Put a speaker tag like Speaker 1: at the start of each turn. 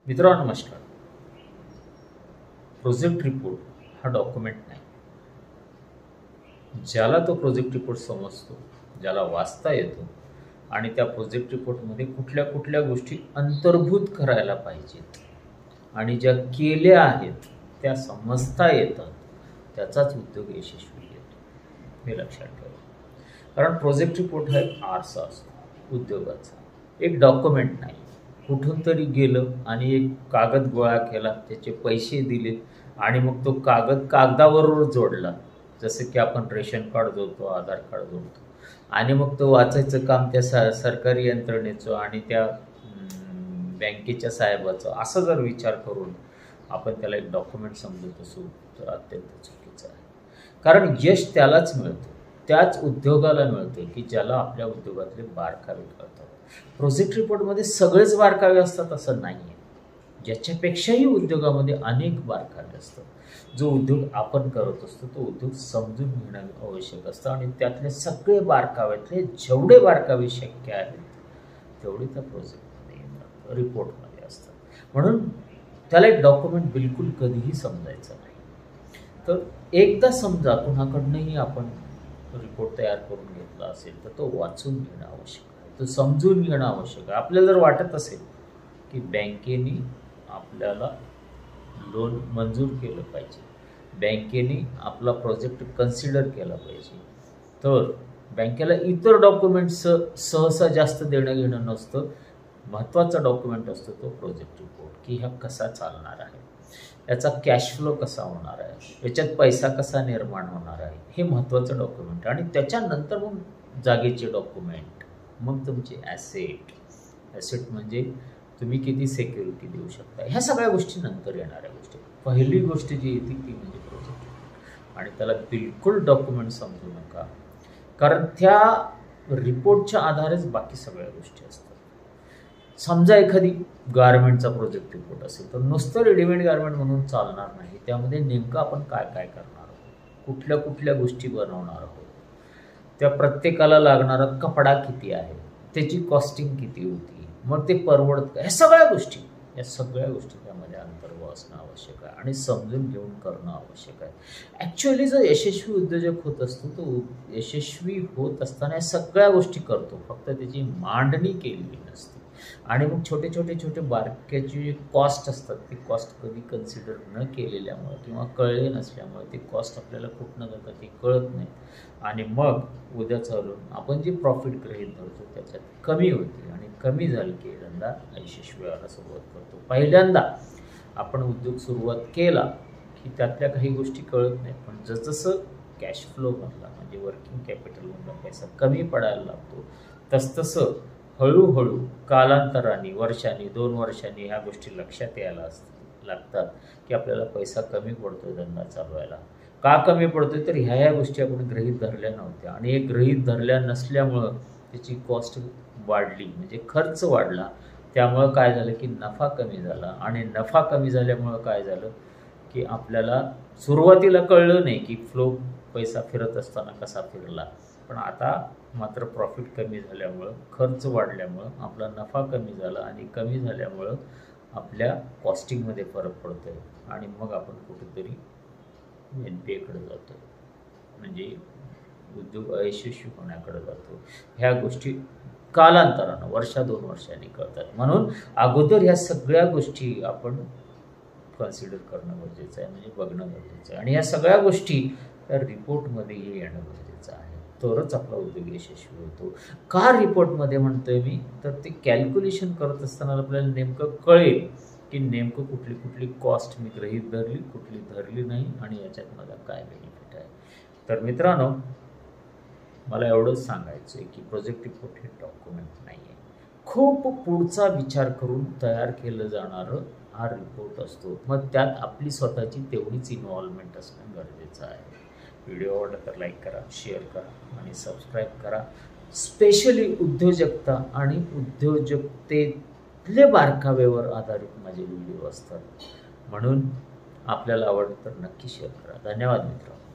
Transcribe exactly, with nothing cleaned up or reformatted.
Speaker 1: मित्रांनो नमस्कार. Project report हा डॉक्युमेंट नाही. ज्याला तो प्रोजेक्ट रिपोर्ट समजतो, ज्याला वाचता येतो आणि त्या प्रोजेक्ट रिपोर्टमध्ये कुठल्या कुठल्या गोष्टी अंतर्भूत करायला पाहिजेत आणि ज्या केल्या आहेत त्या समजता येतात, त्याचाच उद्योग यशस्वी येतो. हे लक्षात ठेवा. कारण प्रोजेक्ट रिपोर्ट हा एक आरसा असतो उद्योगाचा, एक डॉक्युमेंट नाही. कुठून तरी गेलं आणि एक कागद गोळा केला, त्याचे पैसे दिले आणि मग तो कागद कागदावर जोडला. जसं की आपण रेशन कार्ड जोडतो, आधार कार्ड जोडतो आणि मग तो वाचायचं काम त्या स सरकारी यंत्रणेचं आणि त्या बँकेच्या साहेबाचं असं जर विचार करून आपण त्याला एक डॉक्युमेंट समजत असू तर अत्यंत चुकीचं आहे. कारण यश त्यालाच मिळतं, त्याच उद्योगाला मिळतं की ज्याला आपल्या उद्योगातले बारकावे कळतात. प्रोजेक्ट रिपोर्टमध्ये सगळेच बारकावे असतात असं नाही आहे. ज्याच्यापेक्षाही उद्योगामध्ये अनेक बारकावे असतात. जो उद्योग आपण करत असतो तो उद्योग समजून घेणं आवश्यक असतं आणि त्यातले सगळे बारकाव्यातले जेवढे बारकावे शक्य आहेत तेवढे त्या प्रोजेक्टमध्ये येतात, रिपोर्टमध्ये असतात. म्हणून त्याला एक डॉक्युमेंट बिलकुल कधीही समजायचं नाही. तर एकदा समजा कुणाकडनंही आपण रिपोर्ट तयार करून घेतला असेल तर तो वाचून घेणं आवश्यक आहे, तो समजून घेणं आवश्यक आहे. आपल्याला जर वाटत असेल की बँकेने आपल्याला लोन मंजूर केलं पाहिजे, बँकेने आपला प्रोजेक्ट कन्सिडर केला पाहिजे, तर बँकेला इतर डॉक्युमेंट्स सहसा जास्त देणं घेणं नसतं. महत्त्वाचा डॉक्युमेंट असतो तो प्रोजेक्ट रिपोर्ट, की हा कसा चालणार आहे, याचा कॅश फ्लो कसा होणार आहे, याच्यात पैसा कसा निर्माण होणार आहे, हे महत्त्वाचं डॉक्युमेंट. आणि त्याच्यानंतर मग जागेचे डॉक्युमेंट, मग तुमचे ॲसेट ॲसेट म्हणजे तुम्ही किती सेक्युरिटी देऊ शकता, ह्या सगळ्या गोष्टी नंतर येणाऱ्या गोष्टी. पहिली गोष्ट जी येते ती म्हणजे प्रोजेक्ट रिपोर्ट. आणि त्याला बिलकुल डॉक्युमेंट समजू नका, कारण त्या रिपोर्टच्या आधारेच बाकी सगळ्या गोष्टी असतात. समजा एखादी गारमेंटचा प्रोजेक्ट रिपोर्ट असेल तर नुसतं रेडीमेड गारमेंट म्हणून चालणार नाही. त्यामध्ये नेमकं आपण काय काय करणार आहोत, कुठल्या कुठल्या गोष्टी बनवणार आहोत, त्या प्रत्येकाला लागणारा कपडा किती आहे, त्याची कॉस्टिंग किती होती, मग ते परवडत का, ह्या सगळ्या गोष्टी या सगळ्या गोष्टी त्यामध्ये अंतर्भाव असणं आवश्यक आहे आणि समजून घेऊन करणं आवश्यक आहे. ॲक्च्युअली जो यशस्वी उद्योजक होत असतो तो यशस्वी होत असताना या सगळ्या गोष्टी करतो, फक्त त्याची मांडणी केलेली नसते. आणि मग छोटे छोटे छोटे बारक्याची जी कॉस्ट असतात ती कॉस्ट कधी कन्सिडर न केलेल्यामुळे किंवा कळले नसल्यामुळे ती कॉस्ट आपल्याला कुठनं जातं ती कळत नाही आणि मग उद्या चालून आपण जी प्रॉफिट गृहीत धरतो त्याच्यात कमी होते आणि कमी झाली की धंदा यशस्वी व्हायला सुरुवात करतो. पहिल्यांदा आपण उद्योग सुरुवात केला की त्यातल्या काही गोष्टी कळत नाहीत, पण जसजसं कॅश फ्लोमधला म्हणजे वर्किंग कॅपिटलमधला पैसा कमी पडायला लागतो तसतसं हळूहळू कालांतराने वर्षांनी दोन वर्षांनी ह्या गोष्टी लक्षात यायला असतात लागतात की आपल्याला पैसा कमी पडतो धंदा चालवायला. का कमी पडतोय तर ह्या ह्या गोष्टी आपण गृहीत धरल्या नव्हत्या आणि हे गृहीत धरल्या नसल्यामुळं त्याची कॉस्ट वाढली म्हणजे खर्च वाढला. त्यामुळं काय झालं की नफा कमी झाला आणि नफा कमी झाल्यामुळं काय झालं की आपल्याला सुरुवातीला कळलं नाही की फ्लो पैसा फिरत असताना कसा फिरला, पण आता मात्र प्रॉफिट कमी झाल्यामुळं खर्च वाढल्यामुळं आपला नफा कमी झाला आणि कमी झाल्यामुळं आपल्या कॉस्टिंगमध्ये फरक पडतो आहे आणि मग आपण कुठेतरी एन पी एकडे जातो म्हणजे उद्योग अयशस्वी होण्याकडे जातो. ह्या गोष्टी कालांतरानं वर्षा दोन वर्षांनी कळतात. म्हणून अगोदर ह्या सगळ्या गोष्टी आपण कन्सिडर करणं गरजेचं आहे, म्हणजे बघणं गरजेचं आहे आणि ह्या सगळ्या गोष्टी त्या रिपोर्टमध्येही येणं गरजेचं आहे, तरच आपला उद्योग यशस्वी होतो. का रिपोर्टमध्ये म्हणतोय मी तर ते कॅल्क्युलेशन करत असताना आपल्याला नेमकं कळेल की नेमकं कुठली कुठली कॉस्ट मी गृहीत धरली, कुठली धरली नाही आणि याच्यात मला काय बेनिफिट आहे. तर मित्रांनो मला एवढंच सांगायचं आहे की प्रोजेक्ट रिपोर्ट हे डॉक्युमेंट नाही आहे, खूप पुढचा विचार करून तयार केलं जाणारं हा रिपोर्ट असतो. मग त्यात आपली स्वतःची तेवढीच इन्व्हॉल्वमेंट असणं गरजेचं आहे. व्हिडिओ आवडला तर लाईक करा, शेअर करा आणि सबस्क्राईब करा. स्पेशली उद्योजकता आणि उद्योजकतेतले बारकाव्यावर आधारित माझे व्हिडिओ असतात, म्हणून आपल्याला आवडतं तर नक्की शेअर करा. धन्यवाद मित्रांनो.